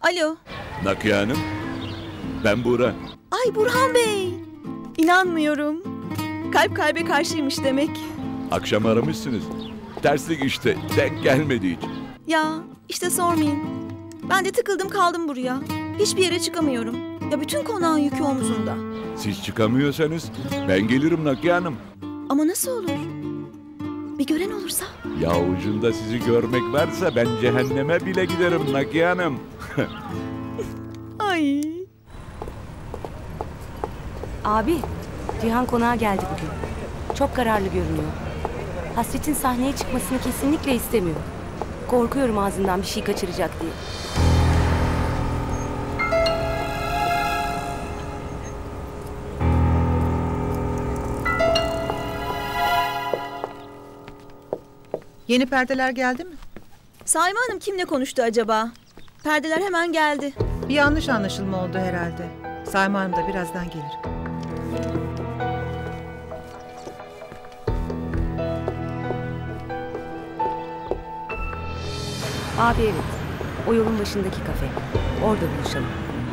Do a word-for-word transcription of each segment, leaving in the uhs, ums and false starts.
Alo. Nakiye Hanım, ben Buğra. Ay Burhan Bey. İnanmıyorum. Kalp kalbe karşıymış demek. Akşam aramışsınız. Terslik işte, denk gelmedi hiç. Ya işte sormayın. Ben de tıkıldım kaldım buraya. Hiçbir yere çıkamıyorum. Ya bütün konağın yükü omzumda. Siz çıkamıyorsanız ben gelirim Nakiye Hanım. Ama nasıl olur? Bir gören olursa? Ya ucunda sizi görmek varsa ben cehenneme bile giderim Nakiye Hanım. Ay. Abi, Cihan konağa geldi bugün. Çok kararlı görünüyor. Hasret'in sahneye çıkmasını kesinlikle istemiyor. Korkuyorum ağzından bir şey kaçıracak diye. Yeni perdeler geldi mi? Saime Hanım kimle konuştu acaba? Perdeler hemen geldi. Bir yanlış anlaşılma oldu herhalde. Saime Hanım da birazdan gelir. Abi evet, o yolun başındaki kafe. Orada buluşalım.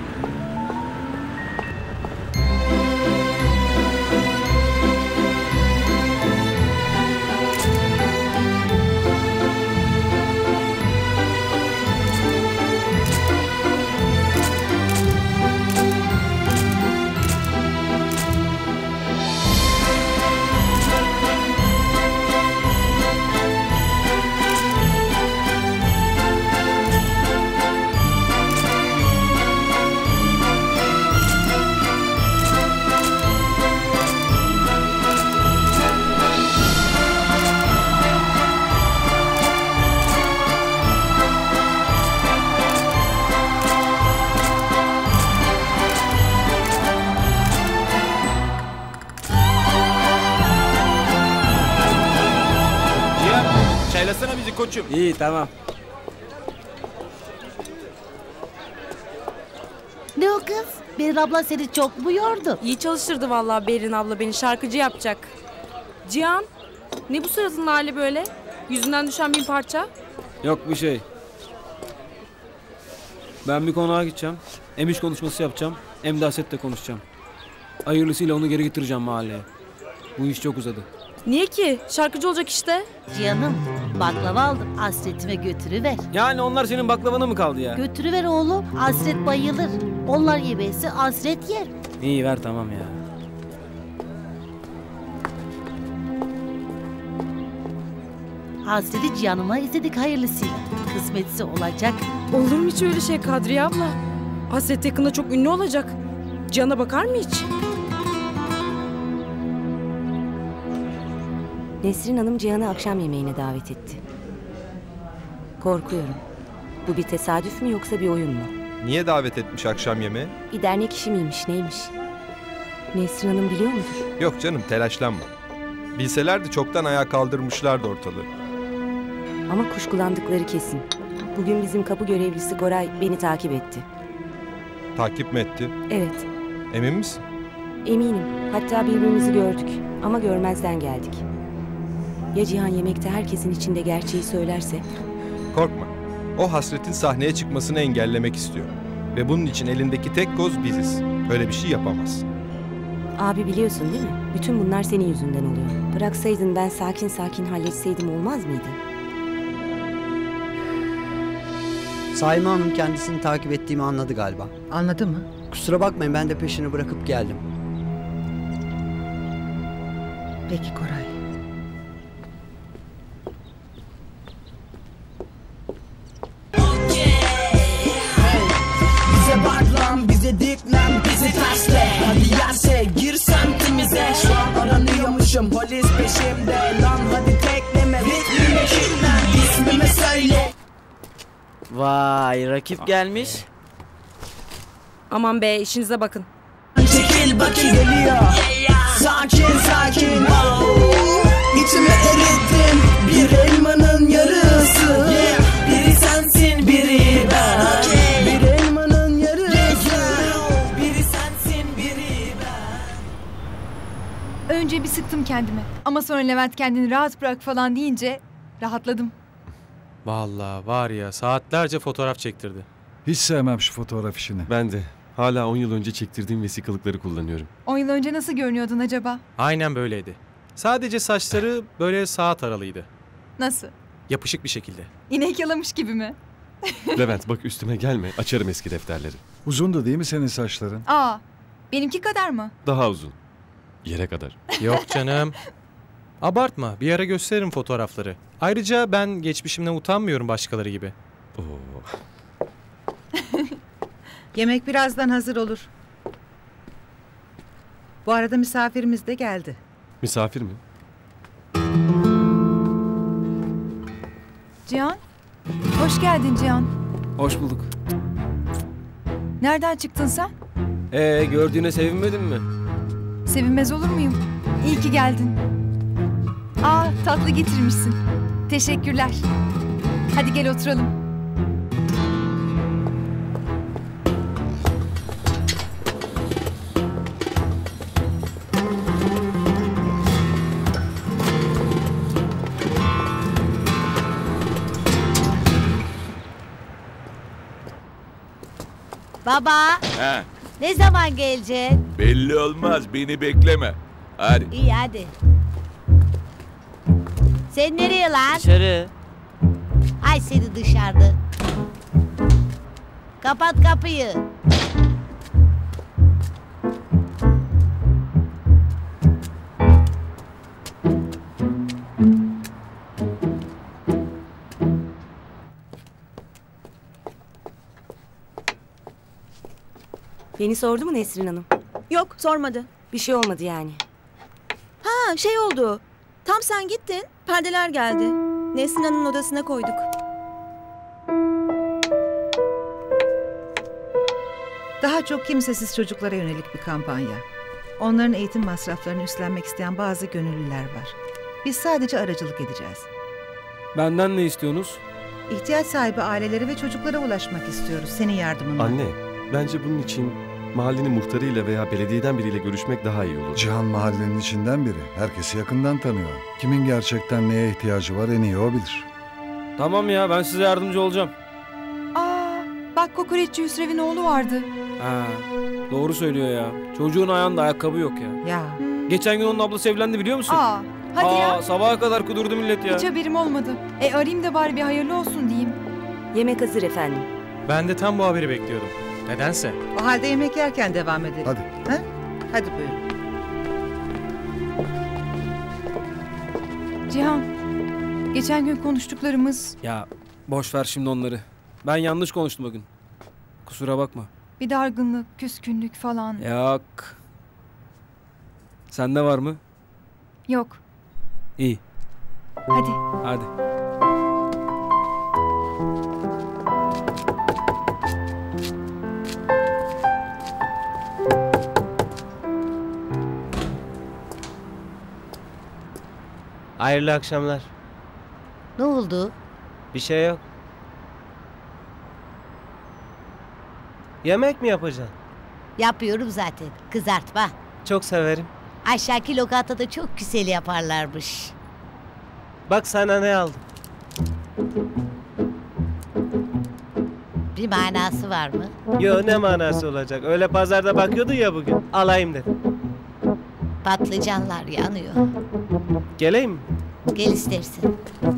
Çaylasana bizi koçum. İyi tamam. Ne o kız? Berin abla seni çok mu yordu? İyi çalıştırdı vallahi Berin abla, beni şarkıcı yapacak. Cihan, ne bu suratın hali böyle? Yüzünden düşen bin parça. Yok bir şey. Ben bir konağa gideceğim. Hem iş konuşması yapacağım. Hem de Hasret'le konuşacağım. Hayırlısıyla onu geri getireceğim mahalleye. Bu iş çok uzadı. Niye ki? Şarkıcı olacak işte. Canım baklava aldım. Hasretime götürüver. Yani onlar senin baklavana mı kaldı ya? Götürüver oğlum. Hasret bayılır. Onlar yemesi hasret yer. İyi ver tamam ya. Hasreti canıma istedik hayırlısıyla. Kısmetse olacak. Olur mu hiç öyle şey Kadriye abla? Hasret yakında çok ünlü olacak. Cihan'a bakar mı hiç? Nesrin Hanım Cihan'ı akşam yemeğine davet etti. Korkuyorum. Bu bir tesadüf mü yoksa bir oyun mu? Niye davet etmiş akşam yemeğe? Bir dernek işi miymiş neymiş? Nesrin Hanım biliyor mudur? Yok canım, telaşlanma. Bilselerdi çoktan ayağa kaldırmışlardı ortalığı. Ama kuşkulandıkları kesin. Bugün bizim kapı görevlisi Koray beni takip etti. Takip mi etti? Evet, Emin misin? eminim. Hatta birbirimizi gördük ama görmezden geldik. Ya Cihan yemekte herkesin içinde gerçeği söylerse? Korkma. O Hasret'in sahneye çıkmasını engellemek istiyor. Ve bunun için elindeki tek koz biziz. Öyle bir şey yapamaz. Abi biliyorsun değil mi? Bütün bunlar senin yüzünden oluyor. Bıraksaydın ben sakin sakin halletseydim olmaz mıydı? Saime Hanım kendisini takip ettiğimi anladı galiba. Anladı mı? Kusura bakmayın, ben de peşini bırakıp geldim. Peki Koray. Bize bak lan, bize dik lan, bizi tersle. Hadi yerse gir semtimize. Şu an aranıyormuşum, polis peşimde. Lan hadi tekleme, ritmime şidden. İsmimi söyle. Vay rakip gelmiş. Aman be, işinize bakın. Çekil bakayım geliyor. Sakin sakin. Oh. İçime erittim bir elmanın yarısı. Biri sensin biri ben. Bir elmanın yarısı. Biri sensin biri ben. Önce bir sıktım kendimi. Ama sonra Levent kendini rahat bırak falan deyince rahatladım. Vallahi var ya, saatlerce fotoğraf çektirdi. Hiç sevmem şu fotoğraf işini. Ben de. Hala on yıl önce çektirdiğim vesikalıkları kullanıyorum. on yıl önce nasıl görünüyordun acaba? Aynen böyleydi. Sadece saçları böyle sağa taralıydı. Nasıl? Yapışık bir şekilde. İnek yalamış gibi mi? Levent bak üstüme gelme. Açarım eski defterleri. Uzundu değil mi senin saçların? Aa, benimki kadar mı? Daha uzun. Yere kadar. Yok canım. Abartma. Bir ara gösteririm fotoğrafları. Ayrıca ben geçmişimden utanmıyorum başkaları gibi. Oo. Yemek birazdan hazır olur. Bu arada misafirimiz de geldi. Misafir mi? Cihan, hoş geldin Cihan. Hoş bulduk. Nereden çıktın sen? Ee gördüğüne sevinmedin mi? Sevinmez olur muyum? İyi ki geldin. Aa, tatlı getirmişsin. Teşekkürler. Hadi gel oturalım. Baba, He, ne zaman geleceksin? belli olmaz, beni bekleme. Hadi. İyi hadi. Sen nereye lan? Dışarı. Ay seni dışarıda. Kapat kapıyı. Beni sordu mu Nesrin Hanım? Yok, sormadı. Bir şey olmadı yani. Ha, şey oldu. Tam sen gittin, perdeler geldi. Nesrin Hanım'ın odasına koyduk. Daha çok kimsesiz çocuklara yönelik bir kampanya. Onların eğitim masraflarını üstlenmek isteyen bazı gönüllüler var. Biz sadece aracılık edeceğiz. Benden ne istiyorsunuz? İhtiyaç sahibi ailelere ve çocuklara ulaşmak istiyoruz senin yardımınla. Anne, bence bunun için mahallenin muhtarıyla veya belediyeden biriyle görüşmek daha iyi olur. Cihan mahallenin içinden biri. Herkesi yakından tanıyor. Kimin gerçekten neye ihtiyacı var en iyi o bilir. Tamam ya, ben size yardımcı olacağım. Aa, bak kokoreççi Hüsrev'in oğlu vardı. Ha, doğru söylüyor ya. Çocuğun ayağında ayakkabı yok ya. Ya. Geçen gün onun ablası evlendi biliyor musun? Aa, hadi Aa, ya. Sabaha kadar kudurdu millet ya. Hiç haberim olmadı. E arayayım da bari bir hayırlı olsun diyeyim. Yemek hazır efendim. Ben de tam bu haberi bekliyordum. Nedense. O halde yemek yerken devam edelim. Hadi. Ha? Hadi buyurun. Cihan, geçen gün konuştuklarımız Ya boş ver şimdi onları. Ben yanlış konuştum bugün. Kusura bakma. bir dargınlık, küskünlük falan. Yok. Sende var mı? Yok. İyi. Hadi. Hadi. Hayırlı akşamlar. Ne oldu? Bir şey yok. Yemek mi yapacaksın? Yapıyorum zaten. Kızartma. Çok severim. Aşağıki lokantada çok güzel yaparlarmış. Bak sana ne aldım. Bir manası var mı? Yo ne manası olacak? Öyle pazarda bakıyordun ya bugün. Alayım dedim. Patlıcanlar yanıyor. Geleyim mi? Gel istersen.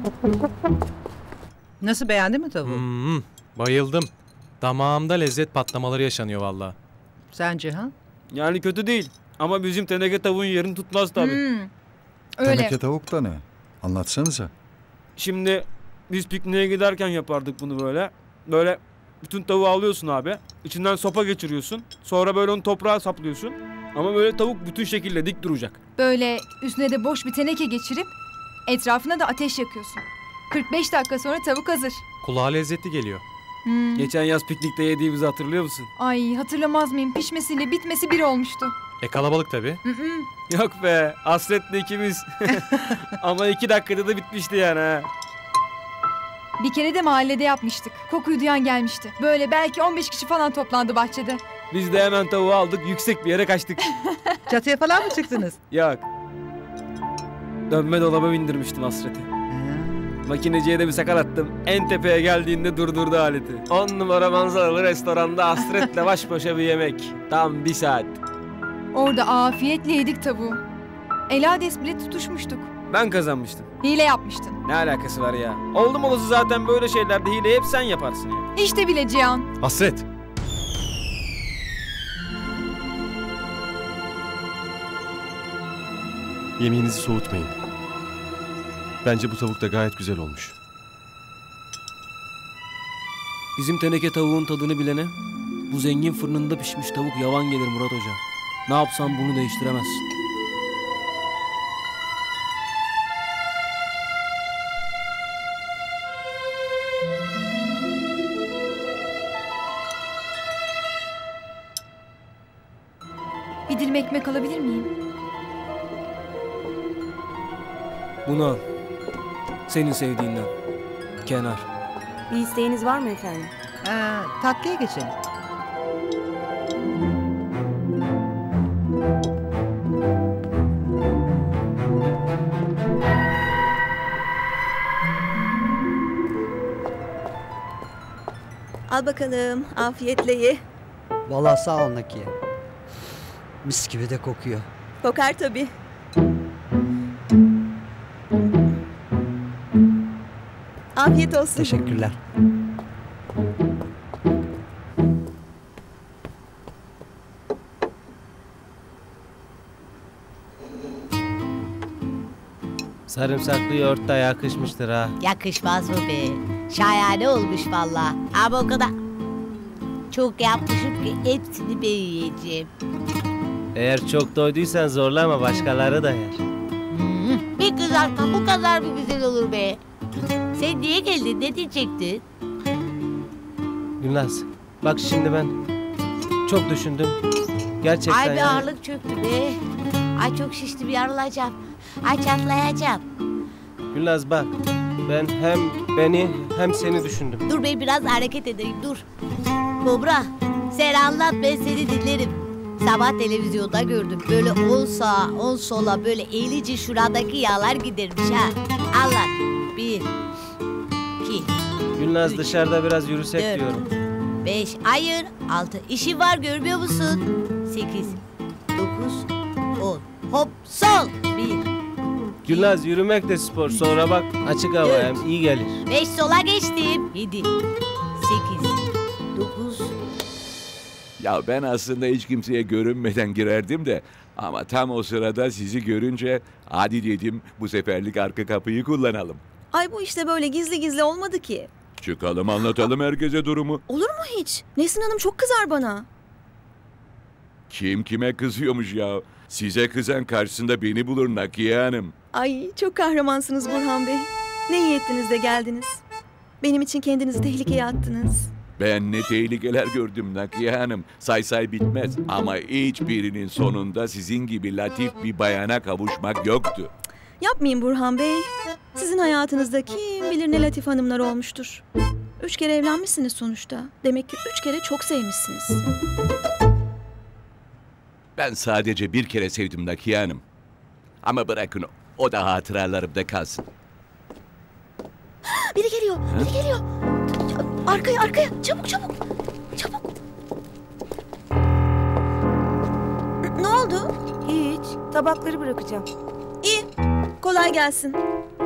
Nasıl, beğendin mi tavuğu? Hmm, bayıldım. Damağımda lezzet patlamaları yaşanıyor valla. Sen Cihan? Yani kötü değil. Ama bizim teneke tavuğun yerini tutmaz tabii. Hmm, öyle. Teneke tavuk da ne? Anlatsanıza. Şimdi biz pikniğe giderken yapardık bunu böyle. Böyle bütün tavuğu alıyorsun abi. İçinden sopa geçiriyorsun. Sonra böyle onu toprağa saplıyorsun. Ama böyle tavuk bütün şekilde dik duracak. Böyle üstüne de boş bir teneke geçirip etrafına da ateş yakıyorsun. kırk beş dakika sonra tavuk hazır. Kulağa lezzetli geliyor. Hmm. Geçen yaz piknikte yediğimizi hatırlıyor musun? Ay, hatırlamaz mıyım? Pişmesiyle bitmesi bir olmuştu. E kalabalık tabii. Mm-mm. Yok be, hasretle ikimiz. Ama iki dakikada da bitmişti yani ha. Bir kere de mahallede yapmıştık. Kokuyu duyan gelmişti. Böyle belki on beş kişi falan toplandı bahçede. Biz de hemen tavuğu aldık, yüksek bir yere kaçtık. Çatıya falan mı çıktınız? Yok. Dönme dolaba bindirmiştim hasreti. Makineciye de bir sakal attım. En tepeye geldiğinde durdurdu aleti. On numara manzaralı restoranda Hasret'le baş başa bir yemek. Tam bir saat. Orada afiyetle yedik tavuğu. Elades bile tutuşmuştuk. Ben kazanmıştım. Hile yapmıştın. Ne alakası var ya? Oldum olası zaten böyle şeylerde hileyi hep sen yaparsın ya. İşte bile Cihan. Hasret. Yemeğinizi soğutmayın. Bence bu tavuk da gayet güzel olmuş. Bizim teneke tavuğun tadını bilene bu zengin fırınında pişmiş tavuk yavan gelir Murat Hoca. Ne yapsam bunu değiştiremezsin. Bir dilim ekmek alabilir miyim? Bunu al. Senin sevdiğinden. Kenar. Bir isteğiniz var mı efendim? Ee, tatlıya geçelim. Al bakalım, afiyetle ye. Vallahi sağ ol Nakiye. Mis gibi de kokuyor. Kokar tabii. Afiyet olsun. Teşekkürler. Sarımsaklı yoğurt da yakışmıştır ha. Yakışmaz mı be? Şahane olmuş valla. Ama o kadar çok yapmışım ki hepsini ben yiyeceğim. Eğer çok doyduysan zorlama, başkaları da yer. Hmm, bir kızartma bu kadar mı güzel olur be? Sen niye geldin? Ne diyecektin? Gülnaz, bak şimdi ben çok düşündüm. Gerçekten Ay bir yani... ağırlık çöktü be. Ay çok şiştim, yarılacağım. Ay çatlayacağım. Gülnaz bak, ben hem beni hem seni düşündüm. Dur be, biraz hareket edeyim, dur. Kobra, sen anlat, ben seni dinlerim. Sabah televizyonda gördüm. Böyle on sağa, on sola böyle eğilici şuradaki yağlar gidermiş ha. Anlat. Bir, iki, Gülnaz dışarıda biraz yürüsek dört, diyorum. beş, hayır, altı. İşi var, görmüyor musun? Sekiz, dokuz, on. Hop, sol. Bir, Gülnaz yürümek de spor. Sonra bak açık hava dört, hem iyi gelir. beş, sola geçtim. Yedi, sekiz, dokuz. Ya ben aslında hiç kimseye görünmeden girerdim de ama tam o sırada sizi görünce hadi dedim bu seferlik arka kapıyı kullanalım. Ay bu işte böyle gizli gizli olmadı ki. Çıkalım anlatalım herkese durumu. Olur mu hiç? Nesrin Hanım çok kızar bana. Kim kime kızıyormuş ya? Size kızan karşısında beni bulur Nakiye Hanım. Ay çok kahramansınız Burhan Bey. Ne iyi ettiniz de geldiniz. Benim için kendinizi tehlikeye attınız. Ben ne tehlikeler gördüm Nakiye Hanım. Say say bitmez ama hiçbirinin sonunda sizin gibi latif bir bayana kavuşmak yoktu. Yapmayın Burhan Bey. Sizin hayatınızda kim bilir ne latif hanımlar olmuştur. Üç kere evlenmişsiniz sonuçta. Demek ki üç kere çok sevmişsiniz. Ben sadece bir kere sevdim Nakiye Hanım. Ama bırakın o da hatıralarımda kalsın. Biri geliyor, biri geliyor. Arkaya, arkaya. Çabuk, çabuk. Çabuk. Ne oldu? Hiç. Tabakları bırakacağım. İyi. Kolay gelsin.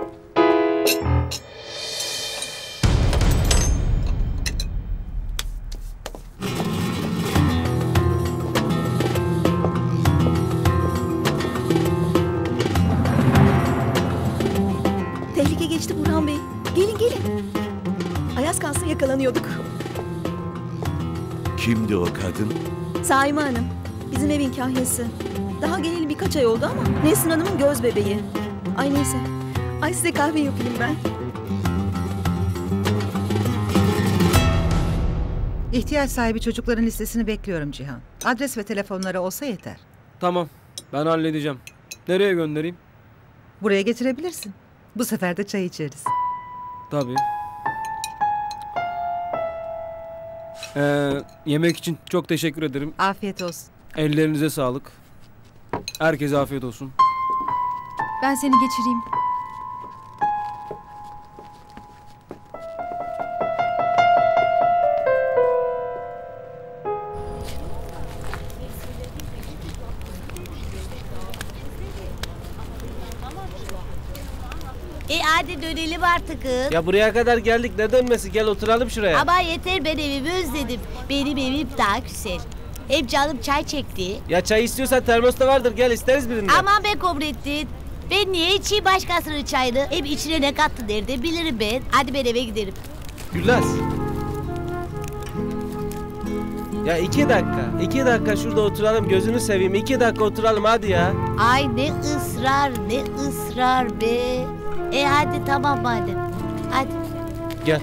Tehlike geçti Burhan Bey. Gelin gelin. Ayaz kalsın yakalanıyorduk. Kimdi o kadın? Saime Hanım. Bizim evin kahyası. Daha geleli birkaç ay oldu ama Nesrin Hanım'ın göz bebeği. Ay neyse. Ay size kahve yapayım ben. İhtiyaç sahibi çocukların listesini bekliyorum Cihan. Adres ve telefonları olsa yeter. Tamam. Ben halledeceğim. Nereye göndereyim? Buraya getirebilirsin. Bu sefer de çay içeriz. Tabii. Ee, yemek için çok teşekkür ederim. Afiyet olsun. Ellerinize sağlık. Herkese afiyet olsun. Ben seni geçireyim. hadi dönelim artık. Ya buraya kadar geldik, ne dönmesi? Gel oturalım şuraya. Ama yeter, ben evimi özledim. Benim evim daha güzel. Hem canım çay çekti. Ya çay istiyorsan termosta vardır, gel isteriz birinden. Aman be Kobrettin. Ben niye içeyim başkasının çayını? Hem içine ne kattı nerede bilirim ben. Hadi ben eve giderim. Güllaz. Ya iki dakika, iki dakika şurada oturalım, gözünü seveyim. İki dakika oturalım hadi ya. Ay ne ısrar, ne ısrar be. E hadi tamam madem. Hadi. Gel.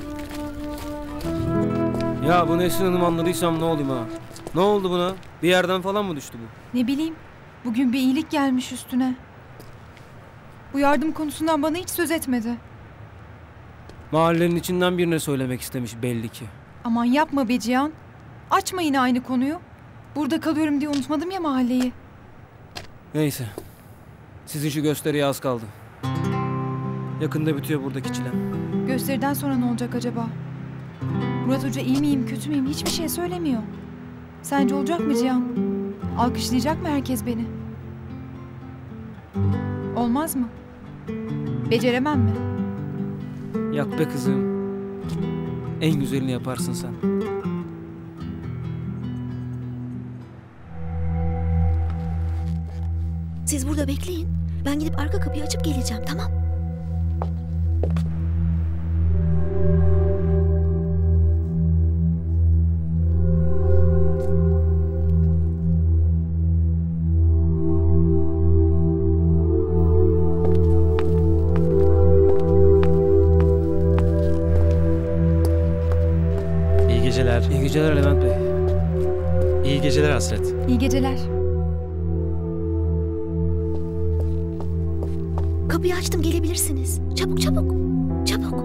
Ya bu Nesrin Hanım anladıysam ne olayım ha? Ne oldu buna? Bir yerden falan mı düştü bu? Ne bileyim. Bugün bir iyilik gelmiş üstüne. Bu yardım konusundan bana hiç söz etmedi. Mahallenin içinden birine söylemek istemiş belli ki. Aman yapma be Cihan. Açma yine aynı konuyu. Burada kalıyorum diye unutmadım ya mahalleyi. Neyse. Sizin şu gösteriye az kaldı. Yakında bitiyor buradaki çilem. Gösteriden sonra ne olacak acaba? Murat Hoca iyi miyim kötü müyüm hiçbir şey söylemiyor. Sence olacak mı Cihan? Alkışlayacak mı herkes beni? Olmaz mı? Beceremem mi? Yak be kızım. En güzelini yaparsın sen. Siz burada bekleyin. Ben gidip arka kapıyı açıp geleceğim, tamam? İyi geceler. İyi geceler Levent Bey. İyi geceler Hasret. İyi geceler. Kapıyı açtım, gelebilirsiniz. Çabuk çabuk. Çabuk.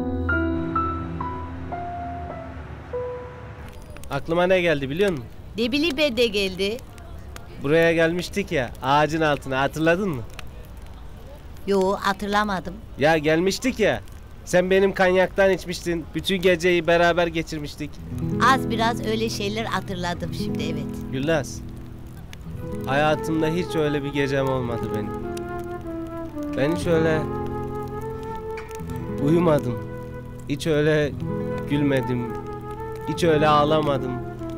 Aklıma ne geldi biliyor musun? Ne bileyim ben de geldi. Buraya gelmiştik ya, ağacın altına, hatırladın mı? Yo hatırlamadım. Ya gelmiştik ya. Sen benim kanyaktan içmiştin. Bütün geceyi beraber geçirmiştik. Az biraz öyle şeyler hatırladım şimdi, evet. Güllaz. Hayatımda hiç öyle bir gecem olmadı benim. Ben hiç öyle uyumadım. Hiç öyle gülmedim. Hiç öyle ağlamadım.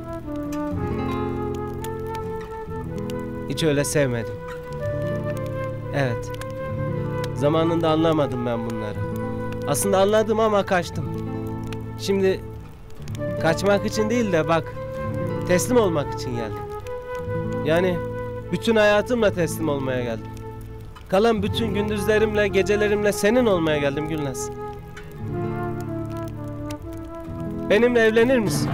Hiç öyle sevmedim. Evet. Zamanında anlamadım ben bunları. Aslında anladım ama kaçtım. Şimdi kaçmak için değil de bak, teslim olmak için geldim. Yani bütün hayatımla teslim olmaya geldim. Kalan bütün gündüzlerimle, gecelerimle senin olmaya geldim Gülnaz. Benimle evlenir misin?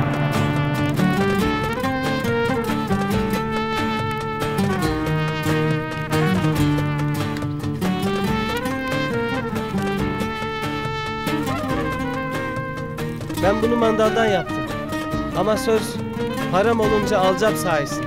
Ben bunu mandaldan yaptım. Ama söz haram olunca alacağım sayesinde.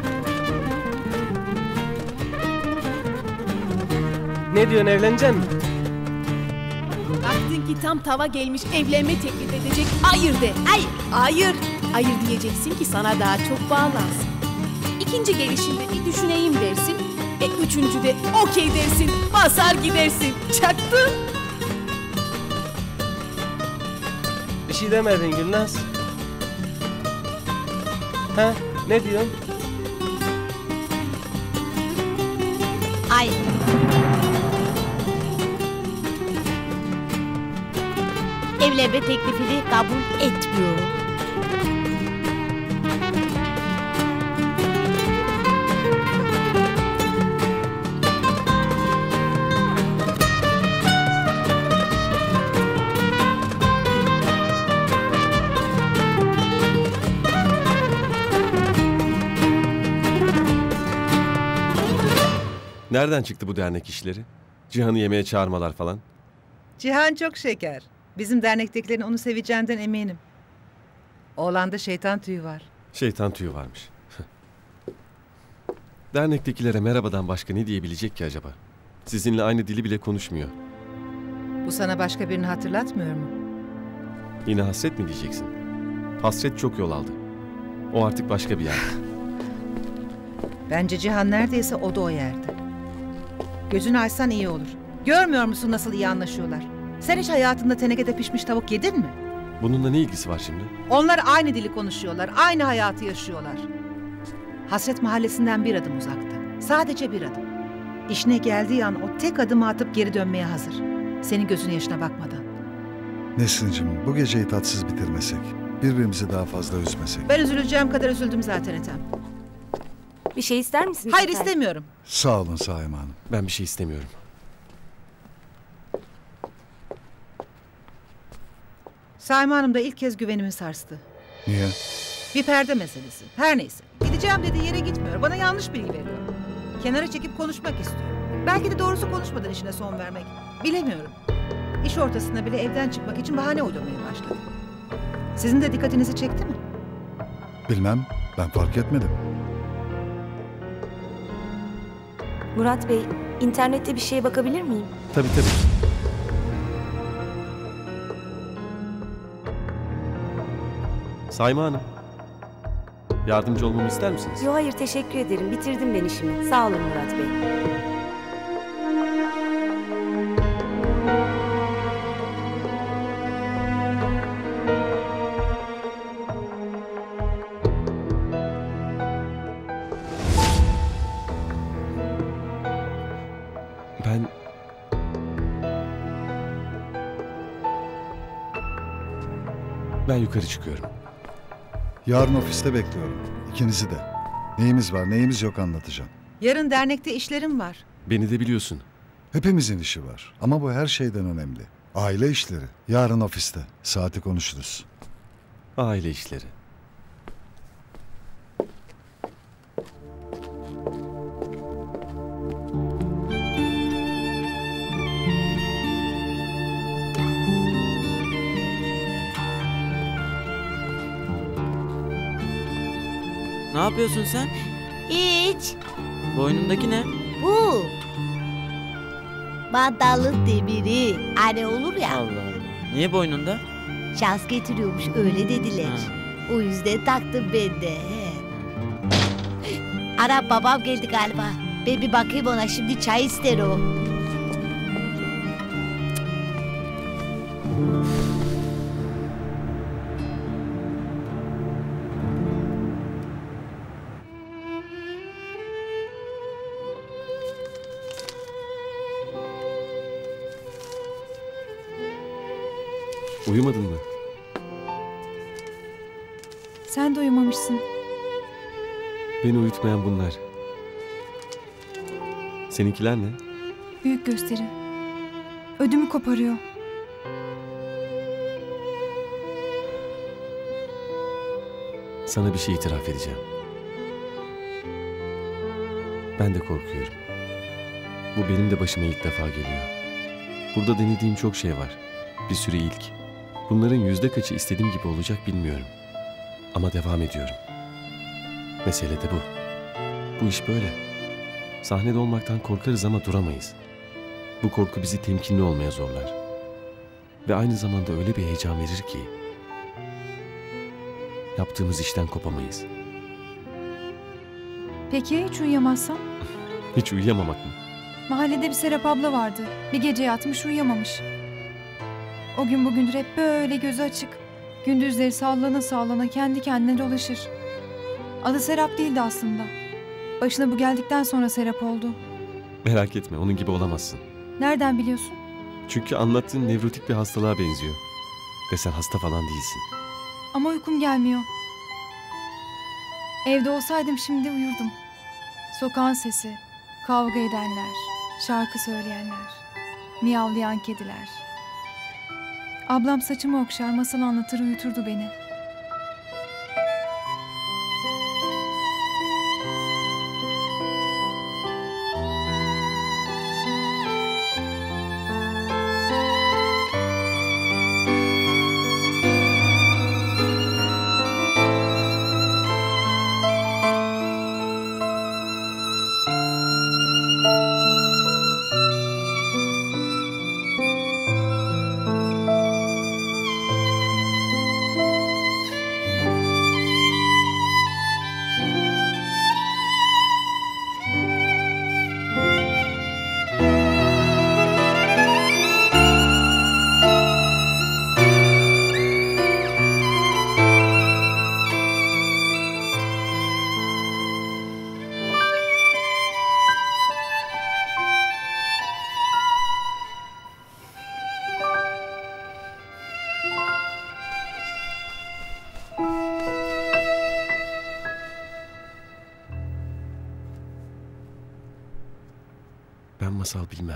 Ne diyorsun, evleneceksin mi? Baktın ki tam tava gelmiş, evlenme teklif edecek. Hayır de. Hayır. Hayır. Hayır diyeceksin ki sana daha çok bağlansın. İkinci gelişinde bir düşüneyim dersin. E üçüncüde okey dersin. Basar gidersin. Çaktın. Bir şey demedin Gülnaz. Ha? Ne diyorsun? Hayır. Evlenme teklifini kabul etmiyorum. Nereden çıktı bu dernek işleri? Cihan'ı yemeğe çağırmalar falan. Cihan çok şeker. Bizim dernektekilerin onu seveceğinden eminim. Oğlanda şeytan tüyü var. Şeytan tüyü varmış. Dernektekilere merhabadan başka ne diyebilecek ki acaba? Sizinle aynı dili bile konuşmuyor. Bu sana başka birini hatırlatmıyor mu? Yine hasret mi diyeceksin? Hasret çok yol aldı. O artık başka bir yerde. Bence Cihan neredeyse o da o yerde. Gözünü açsan iyi olur. Görmüyor musun nasıl iyi anlaşıyorlar? Sen hiç hayatında tenekede pişmiş tavuk yedin mi? Bununla ne ilgisi var şimdi? Onlar aynı dili konuşuyorlar, aynı hayatı yaşıyorlar. Hasret mahallesinden bir adım uzakta. Sadece bir adım. İşine geldiği an o tek adımı atıp geri dönmeye hazır. Senin gözün yaşına bakmadan. Nesrin'cim, bu geceyi tatsız bitirmesek, birbirimizi daha fazla üzmesek. Ben üzüleceğim kadar üzüldüm zaten Ethem. Bir şey ister misiniz? Hayır efendim? istemiyorum. Sağ olun Saime Hanım. Ben bir şey istemiyorum. Saime Hanım da ilk kez güvenimi sarstı. Niye? Bir perde meselesi. Her neyse. Gideceğim dediği yere gitmiyor. Bana yanlış bilgi veriyor. Kenara çekip konuşmak istiyor. Belki de doğrusu konuşmadan işine son vermek. Bilemiyorum. İş ortasında bile evden çıkmak için bahane uydurmaya başladı. Sizin de dikkatinizi çekti mi? Bilmem, ben fark etmedim. Murat Bey, internette bir şeye bakabilir miyim? Tabii tabii. Sayma Hanım. Yardımcı olmamı ister misiniz? Yo hayır teşekkür ederim. Bitirdim ben işimi. Sağ olun Murat Bey. Ben... Ben yukarı çıkıyorum. Yarın ofiste bekliyorum. İkinizi de. Neyimiz var, neyimiz yok anlatacağım. Yarın dernekte işlerim var. Beni de biliyorsun. Hepimizin işi var. Ama bu her şeyden önemli. Aile işleri. Yarın ofiste. Saati konuşuruz. Aile işleri. Ne yapıyorsun sen? Hiç. Boynundaki ne? Bu. Mandalın demiri. Hani olur ya. Allah Allah. Niye boynunda? Şans getiriyormuş öyle dediler. Ha. O yüzden taktım ben de. Ara babam geldi galiba. Ben bir bakayım ona şimdi çay ister o. Uyumadın mı? Sen de uyumamışsın. Beni uyutmayan bunlar. Seninkiler ne? Büyük gösteri. Ödümü koparıyor. Sana bir şey itiraf edeceğim. Ben de korkuyorum. Bu benim de başıma ilk defa geliyor. Burada denediğim çok şey var. Bir sürü ilk. Bunların yüzde kaçı istediğim gibi olacak bilmiyorum. Ama devam ediyorum. Mesele de bu. Bu iş böyle. Sahnede olmaktan korkarız ama duramayız. Bu korku bizi temkinli olmaya zorlar. Ve aynı zamanda öyle bir heyecan verir ki... yaptığımız işten kopamayız. Peki hiç uyuyamazsam? Hiç uyuyamamak mı? Mahallede bir Serap abla vardı. Bir gece yatmış uyuyamamış. O gün bugündür hep böyle gözü açık. Gündüzleri sallana sallana kendi kendine dolaşır. Adı Serap değildi aslında. Başına bu geldikten sonra Serap oldu. Merak etme, onun gibi olamazsın. Nereden biliyorsun? Çünkü anlattığın nevrotik bir hastalığa benziyor. Ve sen hasta falan değilsin. Ama uykum gelmiyor. Evde olsaydım şimdi uyurdum. Sokağın sesi, kavga edenler, şarkı söyleyenler, miyavlayan kediler. Ablam saçımı okşar, masal anlatır, uyuturdu beni. Ben masal bilmem.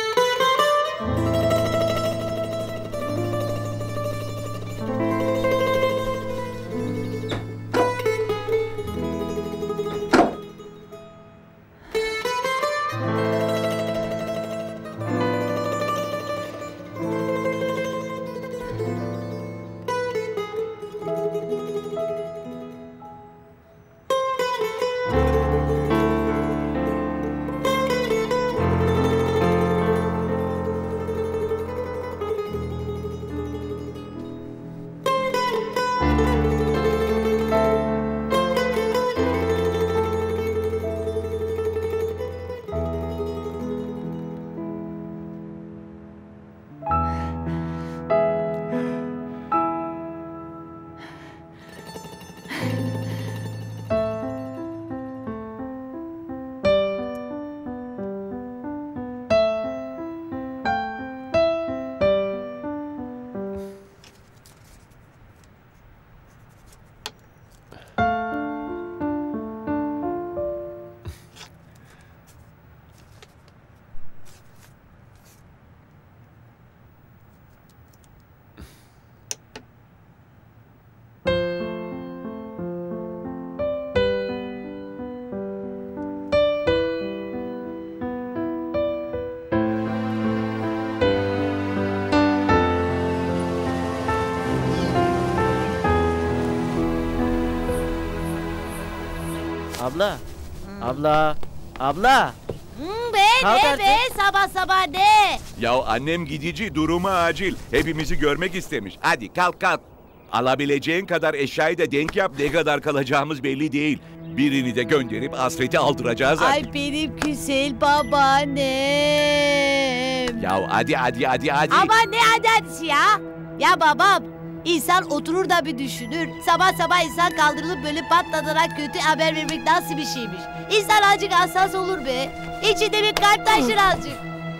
Abla. Abla. Abla. Hmm, be Kalk ne artık. be sabah sabah ne? Ya annem gidici, durumu acil. Hepimizi görmek istemiş. Hadi kalk kalk. Alabileceğin kadar eşyayı da denk yap. Ne kadar kalacağımız belli değil. Birini de gönderip Hasret'i aldıracağız artık. Ay benim güzel babaannem. Ya hadi hadi hadi hadi. Ama ne adetsi ya? Ya babam, insan oturur da bir düşünür. Sabah sabah insan kaldırılıp böyle patlanarak kötü haber vermek nasıl bir şeymiş? İnsan azıcık hassas olur be. İçinde bir kalp taşır azıcık.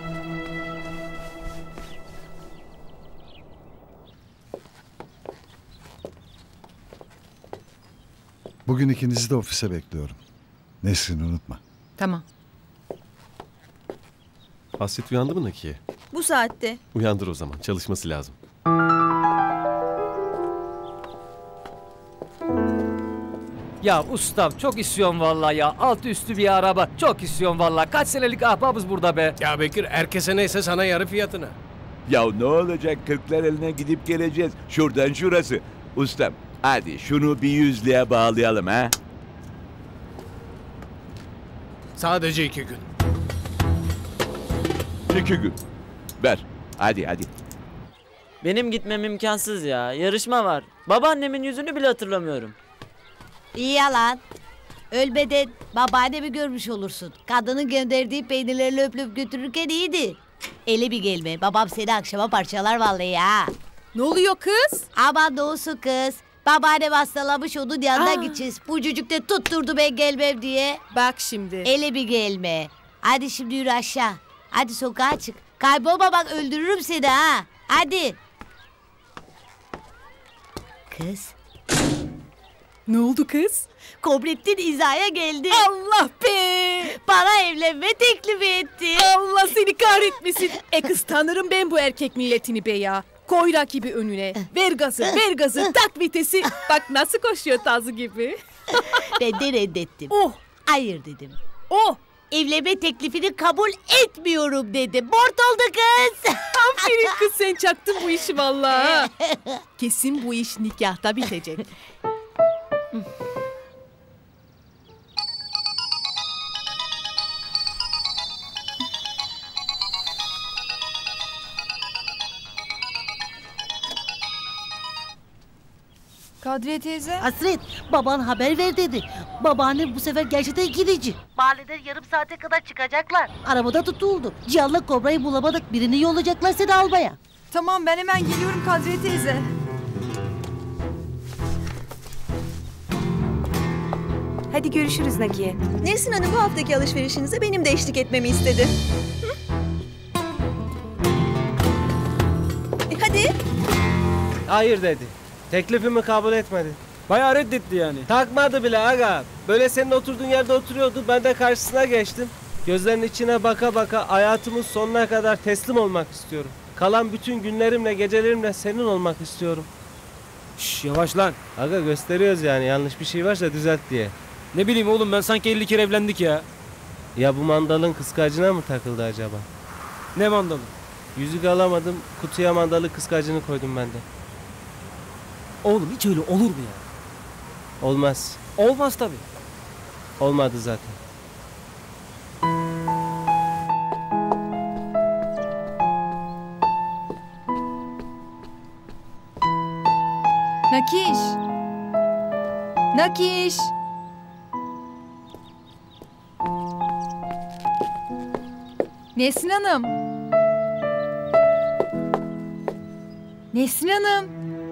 Bugün ikinizi de ofise bekliyorum. Nesrin'i unutma. Tamam. Hasret uyandı mı Nakiye? Bu saatte. Uyandır o zaman. Çalışması lazım. Ya ustam çok istiyorum vallahi ya. Altı üstü bir araba. Çok istiyorum vallahi. Kaç senelik ahbabız burada be. Ya Bekir herkese neyse sana yarı fiyatına. Ya ne olacak, kırklar eline gidip geleceğiz. Şuradan şurası. Ustam hadi şunu bir yüzlüğe bağlayalım ha. Sadece iki gün. İki gün. Ver. Hadi hadi. Benim gitmem imkansız ya. Yarışma var. Babaannemin yüzünü bile hatırlamıyorum. İyi yalan. Ölmeden babaannemi görmüş olursun. Kadının gönderdiği peynirleri löp löp götürürken iyiydi. Ele bir gelme. Babam seni akşama parçalar vallahi ya. Ne oluyor kız? Aman ne olsun kız. Babaannem hastalamış, onun yanına Aa. gideceğiz. Bu çocuk da tutturdu ben gelmem diye. Bak şimdi. Ele bir gelme. Hadi şimdi yürü aşağı. Hadi sokağa çık. Kaybolma bak, öldürürüm seni ha. Hadi. Kız. Ne oldu kız? Kobrettin hizaya geldi. Allah be! Bana evlenme teklifi etti. Allah seni kahretmesin. E kız tanırım ben bu erkek milletini be ya. Koy rakibi önüne. Ver gazı, ver gazı, tak vitesi. Bak nasıl koşuyor tazı gibi. Ben de reddettim. Oh! Hayır dedim. Oh! Evlenme teklifini kabul etmiyorum dedim. Mort oldu kız. Aferin kız, sen çaktın bu işi vallahi. Kesin bu iş nikahta bitecek. Kadriye teyze. Hasret, baban haber ver dedi. Babaannem bu sefer gerçekten gidici. Mahalleden yarım saate kadar çıkacaklar. Arabada tutuldu. Cihan'la Kobra'yı bulamadık. Birini yollayacaklar seni almaya. Tamam, ben hemen geliyorum Kadriye teyze. Hadi görüşürüz Nakiye. Nesrin Hanım bu haftaki alışverişinize benim de eşlik etmemi istedi. Hı? E hadi. Hayır dedi. Teklifimi kabul etmedi. Bayağı reddetti yani. Takmadı bile aga. Böyle senin oturduğun yerde oturuyordu. Ben de karşısına geçtim. Gözlerinin içine baka baka hayatımın sonuna kadar teslim olmak istiyorum. Kalan bütün günlerimle, gecelerimle senin olmak istiyorum. Şş, yavaş lan. Aga gösteriyoruz yani, yanlış bir şey varsa düzelt diye. Ne bileyim oğlum, ben sanki elli kere evlendik ya. Ya bu mandalın kıskacına mı takıldı acaba? Ne mandalı? Yüzük alamadım, kutuya mandalı kıskacını koydum ben de. Oğlum hiç öyle olur mu ya? Olmaz. Olmaz tabii. Olmadı zaten. Nakiş. Nakiş. Nesrin Hanım. Nesrin Hanım.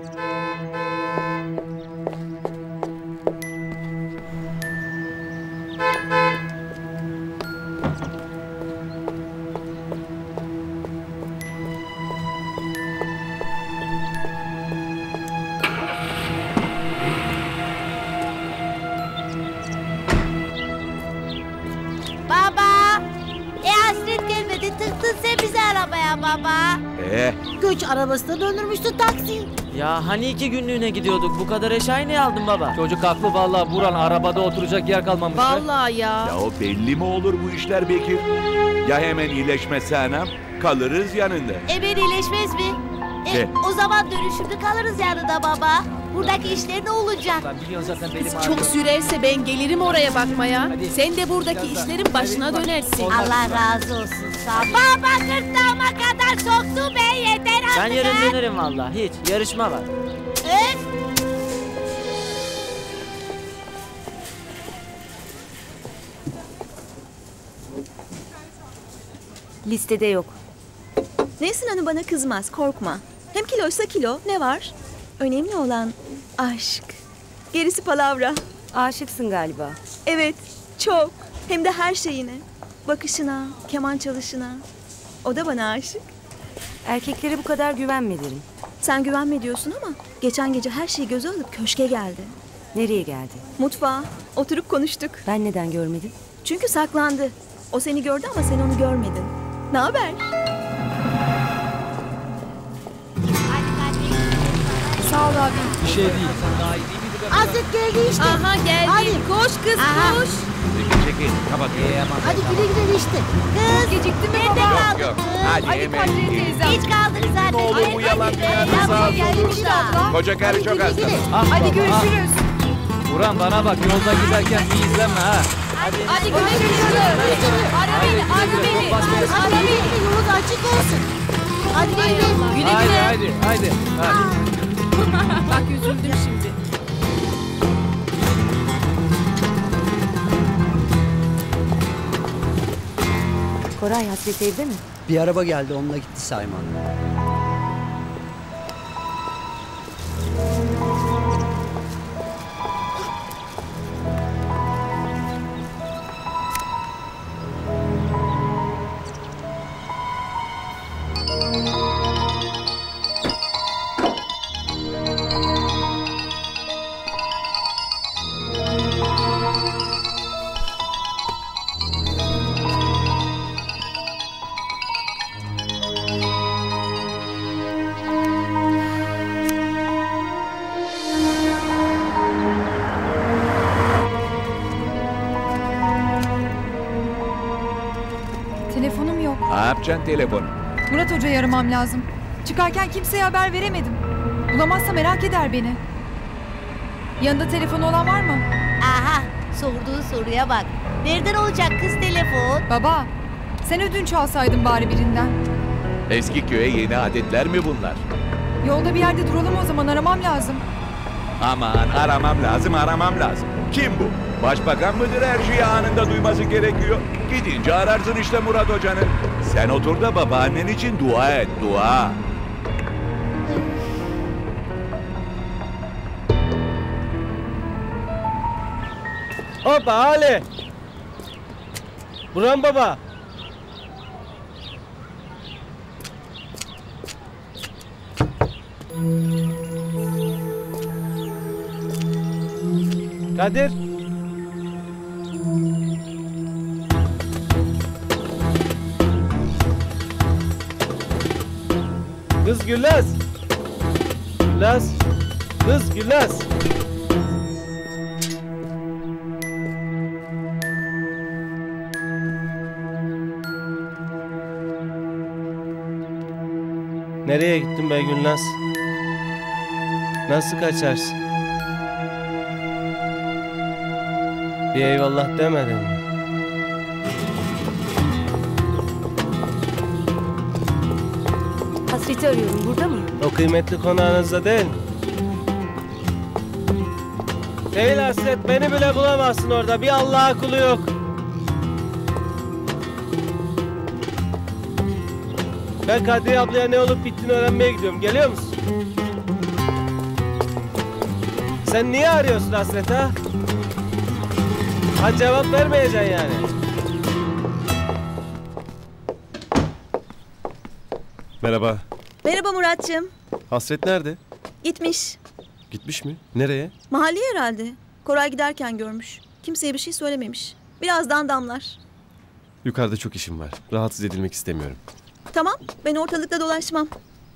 Baba. E hasret gelmedi. Tıktın sen bizi arabaya baba. Ee, Göç arabasına döndürmüştü taksiyi. Ya hani iki günlüğüne gidiyorduk, bu kadar eşyayı niye aldın baba? Çocuk haklı vallahi, Buran arabada oturacak yer kalmamış. Vallahi ya. ya o belli mi olur bu işler Bekir? Ya hemen iyileşmezse anam, kalırız yanında. E ben iyileşmez mi? E, De. o zaman dönüşümlü kalırız yanında baba. Buradaki işler ne olacak? Ben biliyorsun zaten benim Kız çok sürerse ben gelirim oraya bakmaya. Sen de buradaki işlerin başına dönersin. Allah razı olsun sağ ol. Baba gırtlağıma kadar soktu be, yeter artık. Ben yarın dönerim vallahi, hiç. Yarışma var. Öf. Listede yok. Nesrin Hanım bana kızmaz, korkma. Hem kiloysa kilo, ne var? Önemli olan aşk. Gerisi palavra. Aşıksın galiba. Evet, çok. Hem de her şeyine. Bakışına, keman çalışına. O da bana aşık. Erkeklere bu kadar güvenme derim. Sen güvenme diyorsun ama geçen gece her şeyi göze alıp köşke geldi. Nereye geldi? Mutfağa. Oturup konuştuk. Ben neden görmedim? Çünkü saklandı. O seni gördü ama sen onu görmedin. Ne haber? Sağ ol abi. Bir şey değil. Hasret geldi işte. Aha geldi. Hadi. Koş kız Aha. koş. Çekil çekil, kapat. Hadi güle güle işte. Kız. Geciktin mi Nerede baba? kaldın Yok, kız? hadi Hadi hemen. Kadriye teyzem. Hiç kaldınız zaten. Ne olur bu yalan dünyada sağ olsun. Gelmiş abla. Koca karı çok hasta. Hadi görüşürüz. Buran bana bak, yolda giderken iyi izleme ha. Hadi güle güle. Ara beni, ara beni. Hadi güle güle, yolun açık olsun. Hadi güle güle. Güle Haydi güle. haydi haydi. Hadi. Bak üzüldüm şimdi. Koray Hasret evde mi? Bir araba geldi onunla gitti Sayman. Telefonum yok. Ne yapacaksın telefonu? Murat Hoca'yı aramam lazım. Çıkarken kimseye haber veremedim. Bulamazsa merak eder beni. Yanında telefonu olan var mı? Aha, sorduğu soruya bak. Nereden olacak kız telefon? Baba, sen ödünç alsaydın bari birinden. Eski köye yeni adetler mi bunlar? Yolda bir yerde duralım o zaman, aramam lazım. Aman aramam lazım, aramam lazım. Kim bu? Başbakan mıdır, her şeyi anında duyması gerekiyor? Gidince ararsın işte Murat Hoca'nın. Sen otur da babaannen için dua et, dua. Hoppa Ali. Buran baba. Kadir. Gülnaz. Gülnaz. Kız Gülnaz. Nereye gittin be Gülnaz? Nasıl kaçarsın? Bir eyvallah demedin mi? Hasret'i arıyorum. Burada mı? O kıymetli konağınızda değil mi? Değil Hasret, beni bile bulamazsın orada. Bir Allah'a kulu yok. Ben Kadriye ablaya ne olup bittiğini öğrenmeye gidiyorum. Geliyor musun? Sen niye arıyorsun Hasret ha? Ha cevap vermeyeceksin yani. Merhaba. Merhaba Muratcığım. Hasret nerede? Gitmiş. Gitmiş mi? Nereye? Mahalleye herhalde. Koray giderken görmüş. Kimseye bir şey söylememiş. Birazdan damlar. Yukarıda çok işim var. Rahatsız edilmek istemiyorum. Tamam, ben ortalıkta dolaşmam.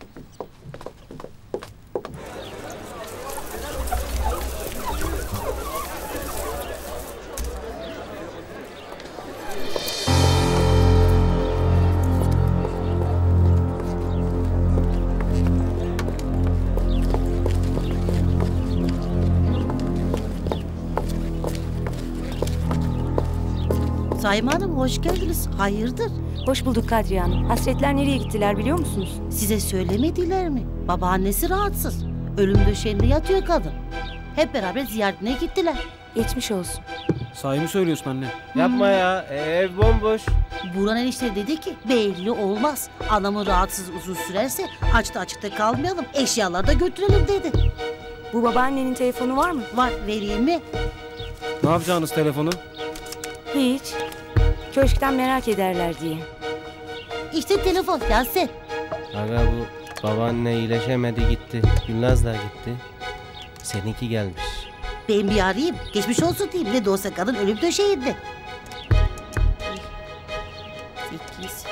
Saime Hanım hoş geldiniz. Hayırdır? Hoş bulduk Kadriye Hanım. Hasretler nereye gittiler biliyor musunuz? Size söylemediler mi? Babaannesi rahatsız. Ölüm döşeğinde yatıyor kadın. Hep beraber ziyaretine gittiler. Geçmiş olsun. Sahi mi söylüyorsun anne? Yapma ya, ev bomboş. Burhan enişte dedi ki belli olmaz. Anamın rahatsız uzun sürerse açta açıkta kalmayalım. Eşyaları da götürelim dedi. Bu babaannenin telefonu var mı? Var, vereyim mi? Ne yapacaksınız telefonu? Hiç. Köşkten merak ederler diye. İşte telefon gelsin. Aga bu babaanne iyileşemedi gitti. Gülnaz da gitti. Seninki gelmiş. Ben bir arayayım. Geçmiş olsun diyeyim. Ne de olsa kadın ölüm döşeğinde. Sekiz.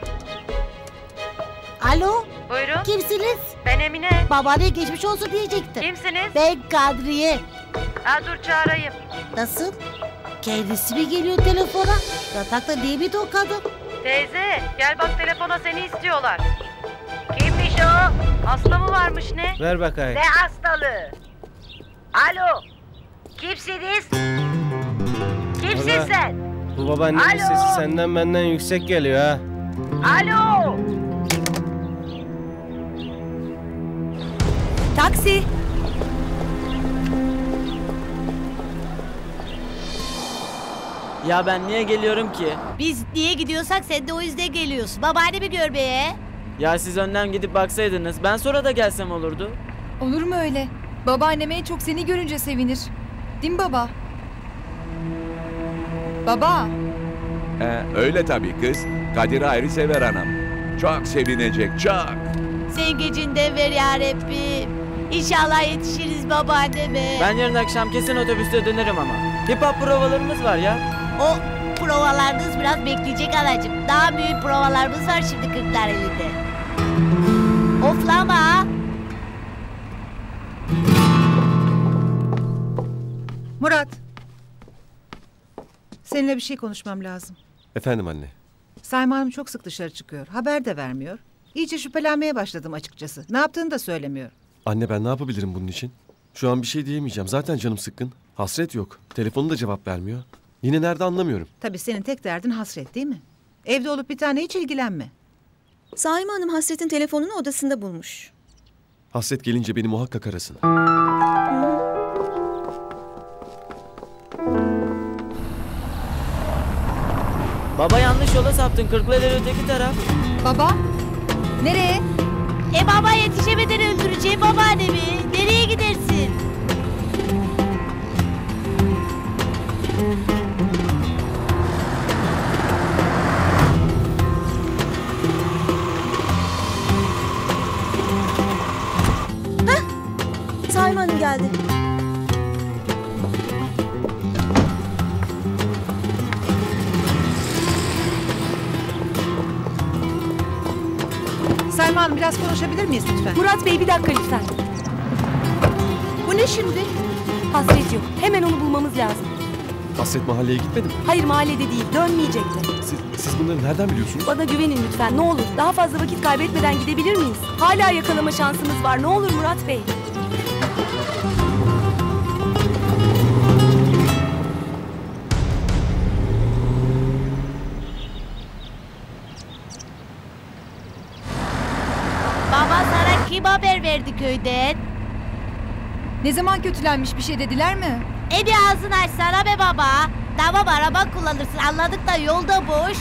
Alo. Buyurun. Kimsiniz? Ben Emine. Babaanneye geçmiş olsun diyecektim. Kimsiniz? Ben Kadriye. Ha, dur çağırayım. Nasıl? Kendisi mi geliyor telefona? Yatakta değil miydi o kadın? Teyze gel bak telefona seni istiyorlar. Kimmiş o? Hasta mı varmış ne? Ver bakayım. Ne hastalığı? Alo. Kimsiniz? Kimsin Aga, sen? Bu babaannenin Alo. sesi senden benden yüksek geliyor ha. Alo. Taksi. Ya ben niye geliyorum ki? Biz niye gidiyorsak sen de o yüzden geliyorsun. Babaannemi görmeye. Ya siz önden gidip baksaydınız ben sonra da gelsem olurdu. Olur mu öyle? Babaannem en çok seni görünce sevinir. Değil mi baba? Baba. Ee, öyle tabii kız. Kadir'i ayrı sever anam. Çok sevinecek, çok. Sen gecinden ver ya Rabbim. İnşallah yetişiriz babaanneme. Ben yarın akşam kesin otobüste dönerim ama. Hip hop provalarımız var ya. O provalarınız biraz bekleyecek anacığım. Daha büyük provalarımız var şimdi kırklar elinde. Oflama. Murat. Seninle bir şey konuşmam lazım. Efendim anne. Saime Hanım çok sık dışarı çıkıyor. Haber de vermiyor. İyice şüphelenmeye başladım açıkçası. Ne yaptığını da söylemiyor. Anne ben ne yapabilirim bunun için? Şu an bir şey diyemeyeceğim. Zaten canım sıkkın. Hasret yok. Telefonu da cevap vermiyor. Yine nerede anlamıyorum. Tabii senin tek derdin hasret değil mi? Evde olup bir tane hiç ilgilenme. Saime Hanım Hasret'in telefonunu odasında bulmuş. Hasret gelince beni muhakkak arasın. Baba yanlış yola saptın. Kırklareli öteki taraf. Baba. Nereye? E baba yetişemeden öldüreceğim babaannemi. Nereye gidersin? Hah! Saime Hanım geldi. Saime Saima Hanım biraz konuşabilir miyiz lütfen? Murat Bey bir dakika lütfen. Bu ne şimdi? Hasret yok. Hemen onu bulmamız lazım. Hasret mahalleye gitmedi mi? Hayır mahallede değil. Dönmeyecekti. Siz, siz bunları nereden biliyorsunuz? Bana güvenin lütfen ne olur. Daha fazla vakit kaybetmeden gidebilir miyiz? Hala yakalama şansımız var. Ne olur Murat Bey. Baba sana kim haber verdi köyden? Ne zaman kötülenmiş bir şey dediler mi? E bir ağzını açsana be baba. Tamam araba kullanırsın anladık da yolda boş.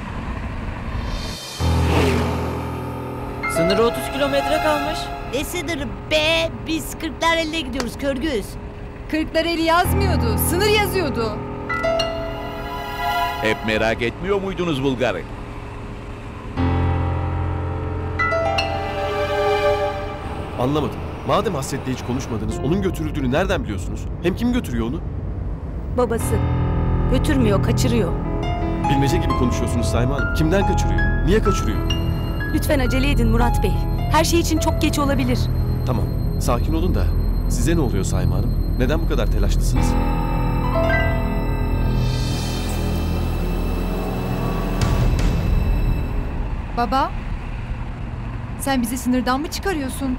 Sınırı otuz kilometre kalmış. Ne sınırı be? Biz Kırklareli'ne gidiyoruz Körgüz. Kırklareli yazmıyordu. Sınır yazıyordu. Hep merak etmiyor muydunuz Bulgar'ı? Anlamadım. Madem Hasret'le hiç konuşmadınız, onun götürüldüğünü nereden biliyorsunuz? Hem kim götürüyor onu? Babası. Götürmüyor, kaçırıyor. Bilmece gibi konuşuyorsunuz Saima Hanım. Kimden kaçırıyor? Niye kaçırıyor? Lütfen acele edin Murat Bey. Her şey için çok geç olabilir. Tamam, sakin olun da. Size ne oluyor Saima Hanım? Neden bu kadar telaşlısınız? Baba, sen bizi sınırdan mı çıkarıyorsun?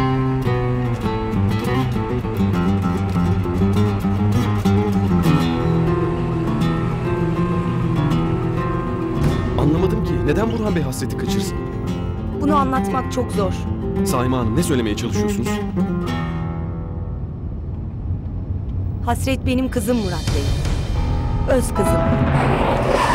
Anlamadım ki. Neden Burhan Bey Hasret'i kaçırsın? Bunu anlatmak çok zor. Saima Hanım ne söylemeye çalışıyorsunuz? Hasret benim kızım Murat Bey. Öz kızım.